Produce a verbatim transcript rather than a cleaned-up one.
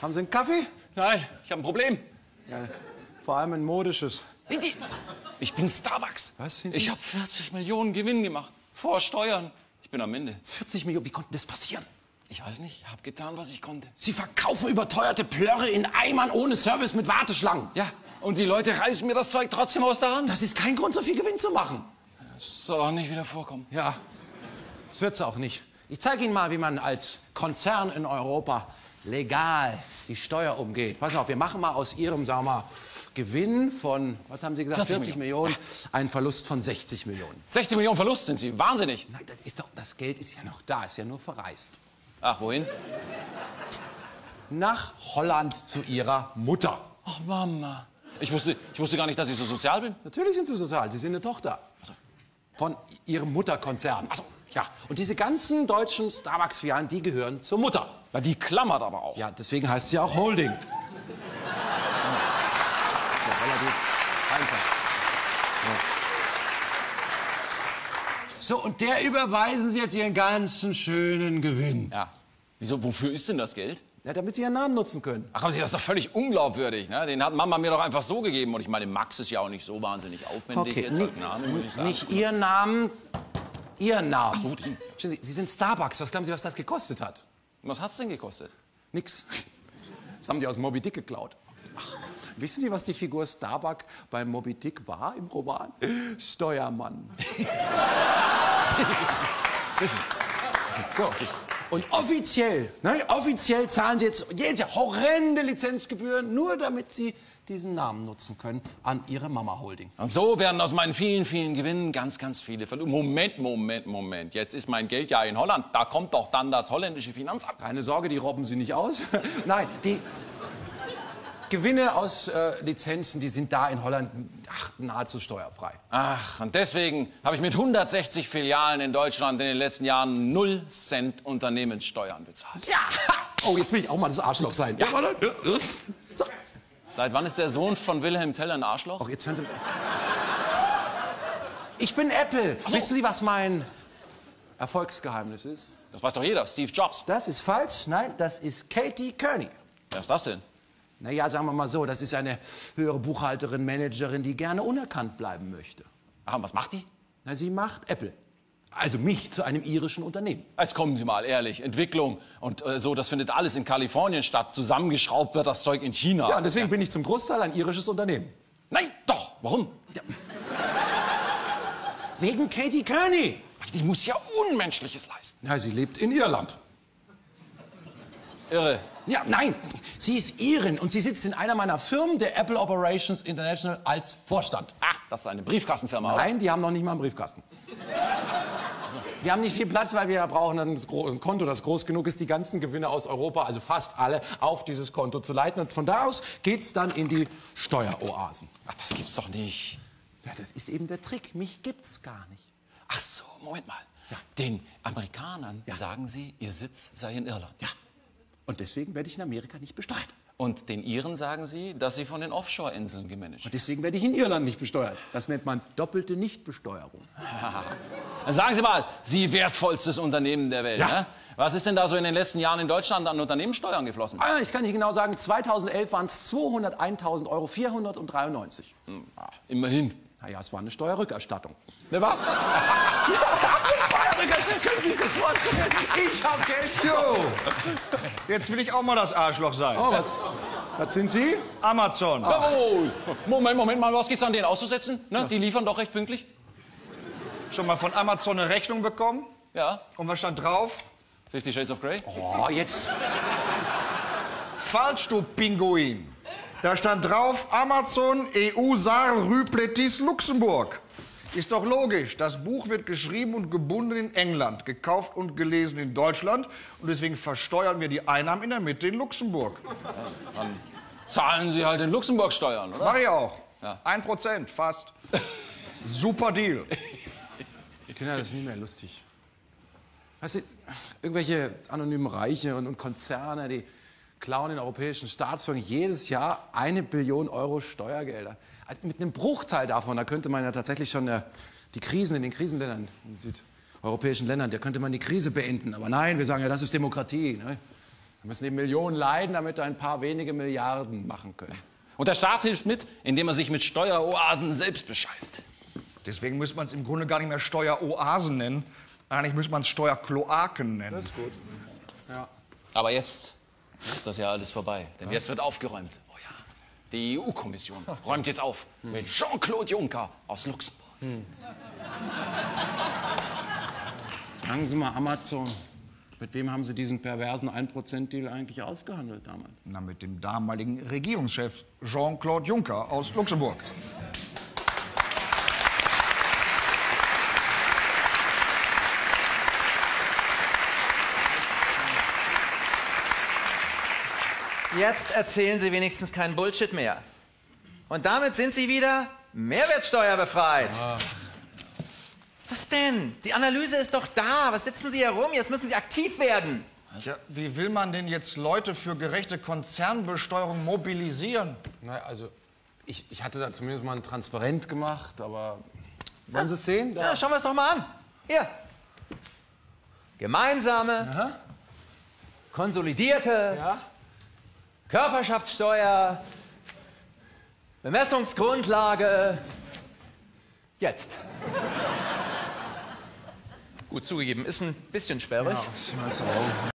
Haben Sie einen Kaffee? Nein, ich habe ein Problem. Ja, vor allem ein modisches. Ich bin Starbucks. Was sind Sie? Ich habe vierzig Millionen Gewinn gemacht. Vor Steuern. Ich bin am Ende. vierzig Millionen, wie konnte das passieren? Ich weiß nicht, ich habe getan, was ich konnte. Sie verkaufen überteuerte Plörre in Eimern ohne Service mit Warteschlangen. Ja, und die Leute reißen mir das Zeug trotzdem aus der Hand. Das ist kein Grund, so viel Gewinn zu machen. Das soll auch nicht wieder vorkommen. Ja, das wird's auch nicht. Ich zeige Ihnen mal, wie man als Konzern in Europa legal die Steuer umgeht. Pass auf, wir machen mal aus Ihrem, sagen wir mal, Gewinn von, was haben Sie gesagt, vierzig vierzig Millionen, einen Verlust von sechzig Millionen. sechzig Millionen Verlust sind Sie, wahnsinnig. Nein, das ist doch, das Geld ist ja noch da, ist ja nur verreist. Ach, wohin? Nach Holland zu Ihrer Mutter. Ach, Mama. Ich wusste, ich wusste gar nicht, dass ich so sozial bin. Natürlich sind Sie sozial, Sie sind eine Tochter. Von Ihrem Mutterkonzern. Ach so. Ja, und diese ganzen deutschen Starbucks-Filialen, die gehören zur Mutter. Ja, die klammert aber auch. Ja, deswegen heißt sie auch Holding. Ja, relativ einfach. Ja. So, und der überweisen Sie jetzt Ihren ganzen schönen Gewinn. Ja. Wieso, wofür ist denn das Geld? Ja, damit Sie Ihren Namen nutzen können. Ach, haben Sie, das ist doch völlig unglaubwürdig. Ne? Den hat Mama mir doch einfach so gegeben. Und ich meine, Max ist ja auch nicht so wahnsinnig aufwendig Okay, jetzt als Name, muss ich sagen. nicht Ihren Namen, Ihren Namen. Ach so, den. Sie, Sie sind Starbucks. Was glauben Sie, was das gekostet hat? Was hat's denn gekostet? Nix. Das haben die aus Moby Dick geklaut. Ach, wissen Sie, was die Figur Starbuck bei Moby Dick war im Roman? Steuermann. So. Und offiziell, ne, offiziell zahlen Sie jetzt jedes Jahr horrende Lizenzgebühren, nur damit Sie diesen Namen nutzen können an Ihre Mama Holding. Und so werden aus meinen vielen, vielen Gewinnen ganz, ganz viele Verluste. Moment, Moment, Moment. Jetzt ist mein Geld ja in Holland. Da kommt doch dann das holländische Finanzamt. Keine Sorge, die robben Sie nicht aus. Nein, die Gewinne aus äh, Lizenzen, die sind da in Holland ach, nahezu steuerfrei. Ach, und deswegen habe ich mit hundertsechzig Filialen in Deutschland in den letzten Jahren null Cent Unternehmenssteuern bezahlt. Ja! Oh, jetzt will ich auch mal das Arschloch sein. Ja. So. Seit wann ist der Sohn von Wilhelm Tell ein Arschloch? Och, jetzt hören Sie mal. Ich bin Apple. So. Wissen Sie, was mein Erfolgsgeheimnis ist? Das weiß doch jeder, Steve Jobs. Das ist falsch. Nein, das ist Katie Kearney. Wer ist das denn? Naja, sagen wir mal so, das ist eine höhere Buchhalterin, Managerin, die gerne unerkannt bleiben möchte. Ach, und was macht die? Na, sie macht Apple. Also mich zu einem irischen Unternehmen. Jetzt kommen Sie mal, ehrlich. Entwicklung und äh, so, das findet alles in Kalifornien statt. Zusammengeschraubt wird das Zeug in China. Ja, und deswegen ja. bin ich zum Großteil ein irisches Unternehmen. Nein, doch. Warum? Ja. Wegen Katie Kearney. Die muss ja Unmenschliches leisten. Na, sie lebt in Irland. Irre. Ja, nein, sie ist Irin und sie sitzt in einer meiner Firmen, der Apple Operations International, als Vorstand. Ach, das ist eine Briefkastenfirma, Nein, die haben noch nicht mal einen Briefkasten. Wir haben nicht viel Platz, weil wir brauchen ein Konto, das groß genug ist, die ganzen Gewinne aus Europa, also fast alle, auf dieses Konto zu leiten. Und von da aus geht's dann in die Steueroasen. Ach, das gibt's doch nicht. Ja, das ist eben der Trick. Mich gibt's gar nicht. Ach so, Moment mal. Ja. Den Amerikanern Ja. sagen Sie, Ihr Sitz sei in Irland. Ja. Und deswegen werde ich in Amerika nicht besteuert. Und den Iren sagen Sie, dass sie von den Offshore-Inseln gemanagt Und werden. deswegen werde ich in Irland nicht besteuert. Das nennt man doppelte Nichtbesteuerung. Dann sagen Sie mal, Sie wertvollstes Unternehmen der Welt. Ja. Ne? Was ist denn da so in den letzten Jahren in Deutschland an Unternehmenssteuern geflossen? Ah, ich kann nicht genau sagen, zweitausendelf waren es zweihunderteintausend Euro vierhundertdreiundneunzig. Hm, ah, immerhin. Naja, es war eine Steuerrückerstattung. Ne, was? Steuerrückerstattung, können Sie sich das vorstellen? Ich hab Geld. Jo, jetzt will ich auch mal das Arschloch sein. Oh, was, was sind Sie? Amazon. Oh, Moment, Moment mal, was gibt's an denen auszusetzen? Ne? Die liefern doch recht pünktlich. Schon mal von Amazon eine Rechnung bekommen? Ja. Und was stand drauf? Fifty Shades of Grey? Oh, jetzt. Falsch, du Pinguin. Da stand drauf Amazon E U Saarl Rue Plessis Luxemburg. Ist doch logisch. Das Buch wird geschrieben und gebunden in England, gekauft und gelesen in Deutschland. Und deswegen versteuern wir die Einnahmen in der Mitte in Luxemburg. Ja, dann zahlen Sie halt in Luxemburg Steuern, oder? Mach ich auch. Ja. Ein Prozent, fast. Super Deal. Kinder, das ist nicht mehr lustig. Weißt du, irgendwelche anonymen Reiche und, und Konzerne, die klauen den europäischen Staatsvermögen jedes Jahr eine Billion Euro Steuergelder. Also mit einem Bruchteil davon, da könnte man ja tatsächlich schon äh, die Krisen in den Krisenländern, in den südeuropäischen Ländern, da könnte man die Krise beenden. Aber nein, wir sagen ja, das ist Demokratie. Ne? Da müssen die Millionen leiden, damit er ein paar wenige Milliarden machen können. Und der Staat hilft mit, indem er sich mit Steueroasen selbst bescheißt. Deswegen müsste man es im Grunde gar nicht mehr Steueroasen nennen. Eigentlich müsste man es Steuerkloaken nennen. Das ist gut. Ja. Aber jetzt ist das ja alles vorbei. Denn jetzt wird aufgeräumt. Oh ja, die E U-Kommission räumt jetzt auf mit Jean-Claude Juncker aus Luxemburg. Hm. Sagen Sie mal, Amazon, mit wem haben Sie diesen perversen ein Prozent Deal eigentlich ausgehandelt damals? Na, mit dem damaligen Regierungschef Jean-Claude Juncker aus Luxemburg. Jetzt erzählen Sie wenigstens keinen Bullshit mehr. Und damit sind Sie wieder mehrwertsteuerbefreit. Ah. Was denn? Die Analyse ist doch da. Was sitzen Sie herum? Jetzt müssen Sie aktiv werden. Ja, wie will man denn jetzt Leute für gerechte Konzernbesteuerung mobilisieren? Na, also, ich, ich hatte da zumindest mal ein Transparent gemacht, aber wollen Sie es sehen? Da. Ja, schauen wir es doch mal an. Hier. Gemeinsame, Aha. konsolidierte, Ja. Körperschaftssteuer, Bemessungsgrundlage, jetzt. Gut zugegeben, ist ein bisschen sperrig. Ja, ich weiß auch.